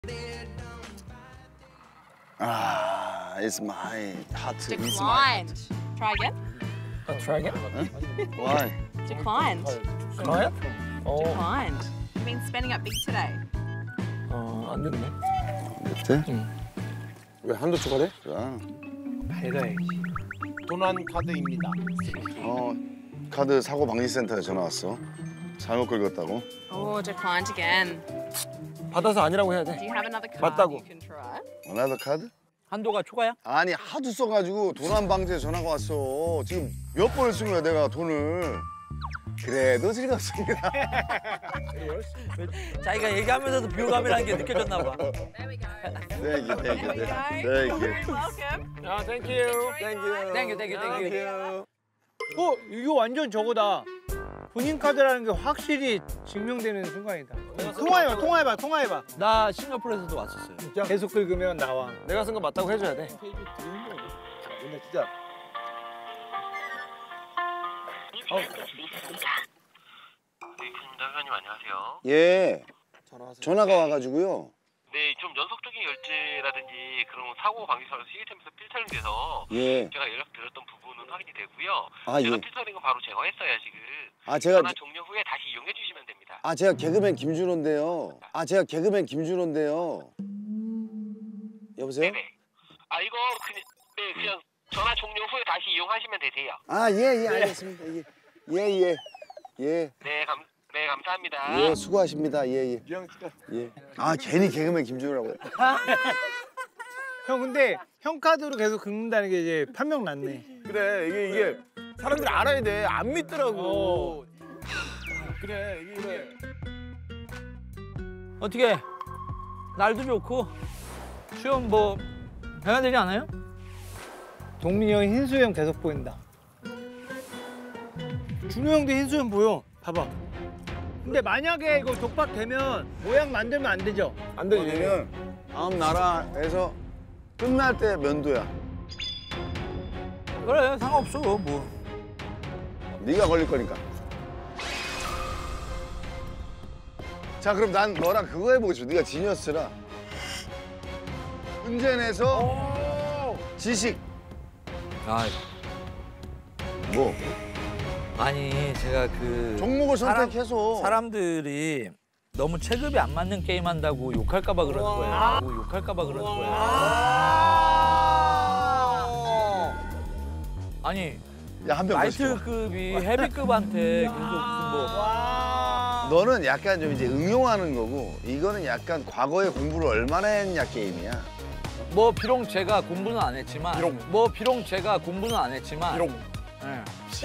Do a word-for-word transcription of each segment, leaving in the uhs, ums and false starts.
Ah, it's my heart. Declined. Try again. Uh, try again? Huh? Why? Declined. Declined? 어, Declined. You've been spending up big today. 어, 안 됐네. 됐대? 응. 왜 한도 추가돼? 자, 배가야지. 도난 카드입니다. 어, 카드 사고 방지센터에 전화 왔어. 잘못 긁었다고. Oh, declined again. 받아서 아니라고 해야 Do 돼. you have another card 맞다고. you can try? Another card? 한도가 초과야? 아니 하도 써가지고 도난 방지에 전화가 왔어. 지금 몇 번을 쓴 거야 내가 돈을. 그래도 즐겁습니다. 자기가 얘기하면서도 비호감이라는 게 느껴졌나 봐. There we go. Thank you, thank you, There we go. thank you. You're welcome. 아, 땡큐. 땡큐. 땡큐, 땡큐, 땡큐. 어, 이거 완전 저거다. 본인 카드라는 게 확실히 증명되는 순간이다. 통화해봐, 통화해봐, 통화해봐. 나 싱가포르에서도 왔었어요. 계속 긁으면 나와. 내가 쓴 거 맞다고 해줘야 돼. 근데 진짜. 어. 네, 교수님들 회원님 안녕하세요. 예. 전화가 와가지고요. 네, 좀 연속적인 열재라든지 그런 사고 방지선 시스템에서 필터링돼서 예. 제가 연락드렸던 부분은 확인이 되고요. 아 제가 예. 필터링은 바로 제거했어요 지금. 아 제가 전화 종료 후에 다시 이용해 주시면 됩니다. 아 제가 개그맨 김준호인데요. 아 제가 개그맨 김준호인데요. 여보세요? 네네. 아 이거 그냥 네, 그냥 전화 종료 후에 다시 이용하시면 되세요. 아 예 예 알겠습니다. 예 예 예. 예. 네, 감, 네 감사합니다. 예 수고하십니다. 예 예. 예. 아 괜히 개그맨 김준호라고. 형 근데 형 카드로 계속 긁는다는 게 이제 판명 났네. 그래, 이게, 이게 사람들이 알아야 돼. 안 믿더라고. 어. 그래, 이게, 이게. 어떻게 날도 좋고 수영 뭐 해야 되지 않아요? 동민이 형이 흰수염 계속 보인다. 준호 형도 흰수염 보여. 봐봐. 근데 만약에 이거 독박되면 모양 만들면 안 되죠? 안 되지. 왜냐면 다음 나라에서 끝날 때 면도야. 그래 상관없어 뭐. 네가 걸릴 거니까. 자 그럼 난 너랑 그거 해보고 싶어. 네가 지니어스라. 문제 내서 지식. 아 뭐? 아니 제가 그 종목을 사람- 선택해서. 사람들이 너무 체급이 안 맞는 게임 한다고 욕할까 봐 그러는 거야. 욕할까 봐 그러는 거야. 아니 야 한 병 더 시켜. 라이트급이 헤비급한테 계속 무슨 뭐 너는 약간 좀 이제 응용하는 거고 이거는 약간 과거에 공부를 얼마나 했냐 게임이야. 뭐 비록 제가 공부는 안 했지만 비록. 뭐 비록 제가 공부는 안 했지만 비록. 예.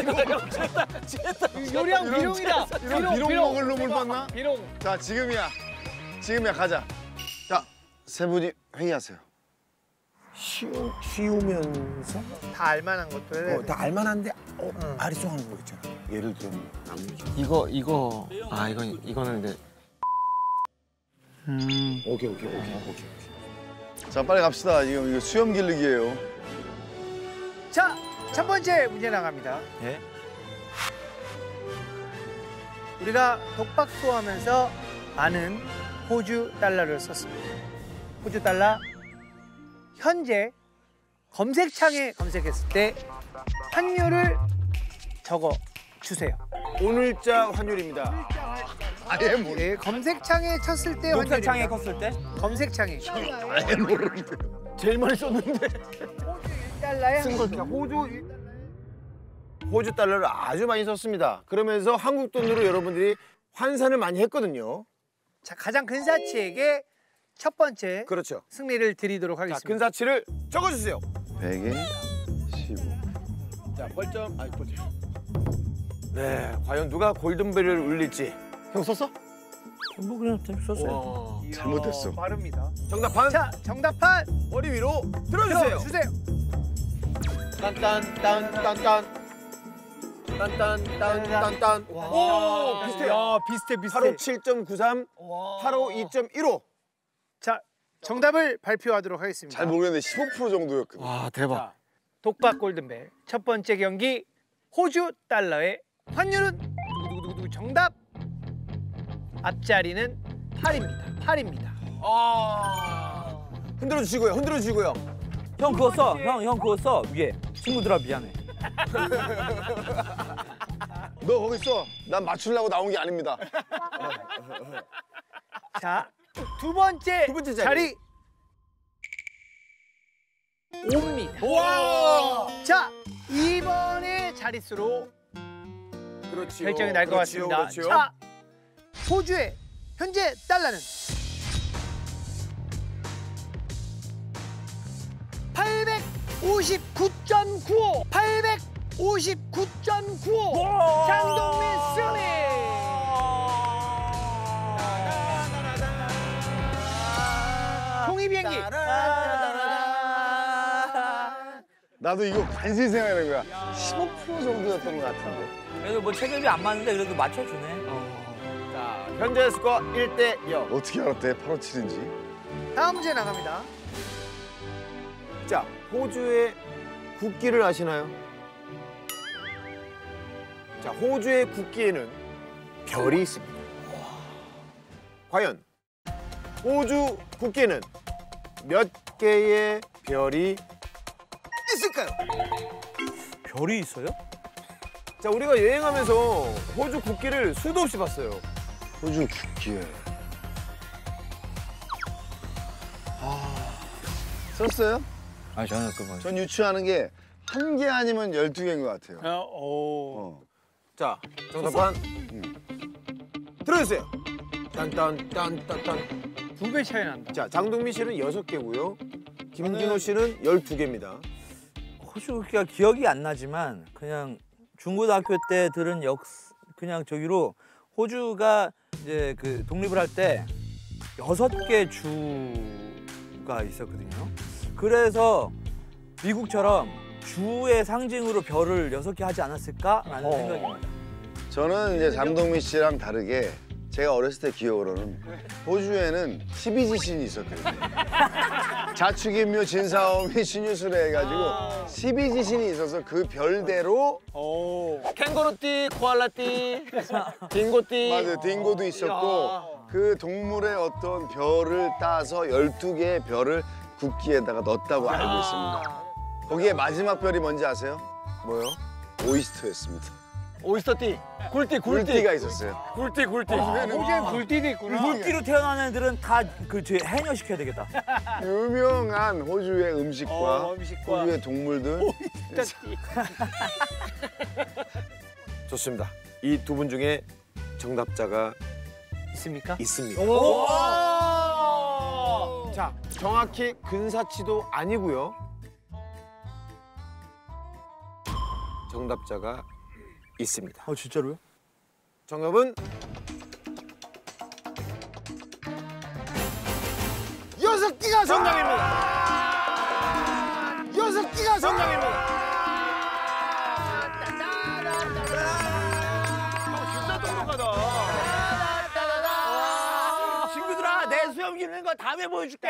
요리형 비룡이다. 이런 비룡 먹을 놈을 봤나? 비룡. 자 지금이야. 지금이야 가자. 자 세 분이 회의하세요. 쉬우, 쉬우면서 다 알만한 것도 해야 어, 돼. 다 알만한데 어, 아리송하는 거 있잖아. 예를 들면 나무죠. 이거 이거 아 이건 이거는 근데 음. 오케이, 오케이, 오케이, 오케이. 오케이. 자 빨리 갑시다. 지금 이거 수염 기르기예요. 자, 첫 번째 문제 나갑니다. 예? 우리가 독박소 하면서 많은 호주 달러를 썼습니다. 호주 달러 현재 검색창에 검색했을 때 환율을 적어 주세요. 오늘자 환율입니다. 아예 모르. 네, 검색창에 쳤을 때 녹색창에 환율입니다. 컸을 때? 검색창에 아예 모르는데. 제일 많이 썼는데. 일 달러에 쓴 거. 호주 일 달러에 호주 달러를 아주 많이 썼습니다. 그러면서 한국 돈으로 여러분들이 환산을 많이 했거든요. 자, 가장 근사치에게 첫 번째 그렇죠. 승리를 드리도록 자, 하겠습니다. 근사치를 적어주세요. 백에 십오. 자, 벌점. 아, 벌점. 네, 과연 누가 골든벨을 울릴지. 형 썼어? 뭐 그냥 썼어요. 와. 이야, 잘못했어. 빠릅니다. 정답판 자, 정답판 머리 위로 들어주세요. 주세요. 딴딴딴딴딴. 딴딴딴딴딴. 오, 비슷해요. 야, 비슷해, 비슷해. 팔오 칠 점 구삼, 팔오 이 점 일오. 자, 정답을 발표하도록 하겠습니다. 잘 모르겠는데 십오 퍼센트 정도였거든. 와 대박. 자, 독박 골든벨 첫 번째 경기 호주 달러의 환율은 두구두구두구 정답 앞자리는 팔입니다. 팔입니다. 아. 흔들어 주시고요. 흔들어 주시고요. 형 그거 써. 형, 형 그거 써. 위에. 친구들아 미안해. 너 거기 있어. 난 맞추려고 나온 게 아닙니다. 자, 두 번째, 두 번째 자리. 자리. 옵니다. 와! 자, 이번에 자릿수로 그렇지요. 결정이 날 것 그렇지요, 같습니다. 그렇지요. 자, 호주의 현재 달러는 팔백오십구 점 구오, 팔백오십구 점 구오. 장동민 승리. 종이 비행기. 나도 이거 간신히 생각하는 거야. 십오 퍼센트 정도였던 것 같은데. 그래도 뭐 체급이 안 맞는데 그래도 맞춰주네. 자, 현재 스코어 일 대 영. 어떻게 알았대? 팔오칠인지. 다음 문제 나갑니다. 자, 호주의 국기를 아시나요? 자, 호주의 국기에는 별이 있습니다. 과연 호주 국기에는 몇 개의 별이 있을까요? 별이 있어요? 자, 우리가 여행하면서 호주 국기를 수도 없이 봤어요. 호주 국기에. 아, 썼어요? 아니 저는 그거. 전 유추하는 게 한 개 아니면 열두 개인 것 같아요. 어, 오. 어. 자, 정답판 들어주세요. 딴딴딴딴딴. 두 배 차이 난다. 자, 장동민 씨는 여섯 개고요. 김진호 씨는 열두 개입니다. 호주 국기가 기억이 안 나지만 그냥 중고등학교 때 들은 역 그냥 저기로 호주가 이제 그 독립을 할 때 여섯 개 주가 있었거든요. 그래서 미국처럼 주의 상징으로 별을 여섯 개 하지 않았을까라는 생각입니다. 저는 이제 장동민 씨랑 다르게 제가 어렸을 때 기억으로는 호주에는 십이지 신이 있었거든요. 자축인묘 진사오미 신유술에 해가지고 십이지 신이 있어서 그 별대로 오. 캥거루띠, 코알라띠, 딩고띠. 맞아요. 딩고도 있었고 그 동물의 어떤 별을 따서 열두 개의 별을 국기에다가 넣었다고 알고 있습니다. 거기에 마지막 별이 뭔지 아세요? 뭐요? 오이스터였습니다. 오이스터띠. 굴띠, 굴띠. 굴띠가 있었어요. 굴띠, 굴띠. 호주엔 굴띠도 있구나. 물기로 태어난 애들은 다 그 해녀 시켜야 되겠다. 유명한 호주의 음식과, 어, 음식과. 호주의 동물들. 좋습니다. 이 두 분 중에 정답자가 있습니까? 있습니다. 오! 자, 정확히 근사치도 아니고요. 정답자가 있습니다. 어 진짜로요? 정답은 여섯 개가 정답입니다. 여섯 개가 정답입니다. 진짜 똑똑하다. 친구들아 내 수염 기르는 거 다음에 보여줄게.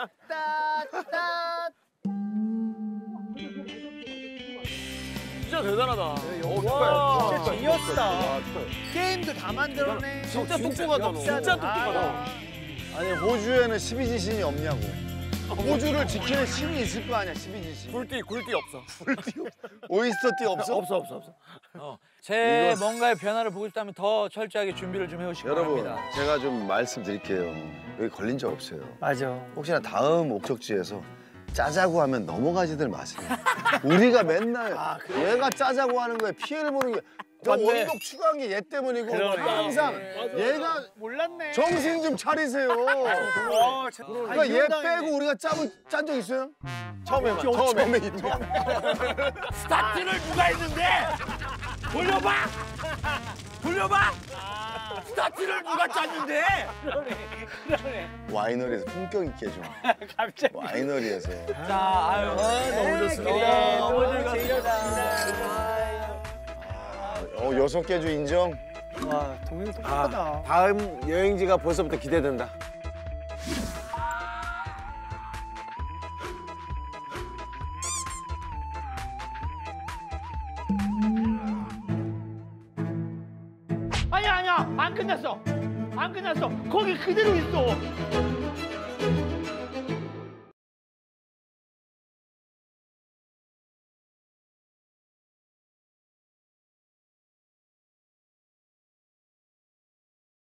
진짜 대단하다. 와, 축하해. 진짜 지었다. 아, 축하해. 게임도 다 만들어내. 진짜 똑똑하다, 너. 역사다. 진짜 똑똑하다. 아, 아니 호주에는 십이지 신이 없냐고. 호주를 지키는 신이 있을 거 아니야, 십이지 신. 굴띠, 굴띠 없어. 오이스터띠 없어? 없어, 없어, 없어. 어, 제 뭔가의 변화를 보고 싶다면 더 철저하게 준비를 좀 해오시기 여러분, 바랍니다. 제가 좀 말씀드릴게요. 여기 걸린 적 없어요. 맞아. 혹시나 다음 목적지에서 짜자고 하면 넘어가지들 마세요. 우리가 맨날 얘가 짜자고 하는 거에 피해를 보는 게 저 맞네. 원곡 추가한 게 얘 때문이고 그러네. 항상 얘가 몰랐네. 정신 좀 차리세요. 어, 저- 그러니까 아, 얘 이혼당했네. 빼고 우리가 짬을 짠 적 있어요? 처음에만, 처음에. 처음에. 스타트를 누가 했는데? 돌려봐! 돌려봐! 스타트를 누가 짰는데? 와이너리에서 품격 있게 좀. 갑자기. 와이너리에서. 자, 아유. 너무 좋습니다. 너무 너무 즐거웠습니다. 어 여섯 개 주 인정. 와, 동영 똑똑하다. 아, 다음 여행지가 벌써부터 기대된다. 아니야, 아니야. 안 끝났어. 안 끝났어. 거기 그대로 있어.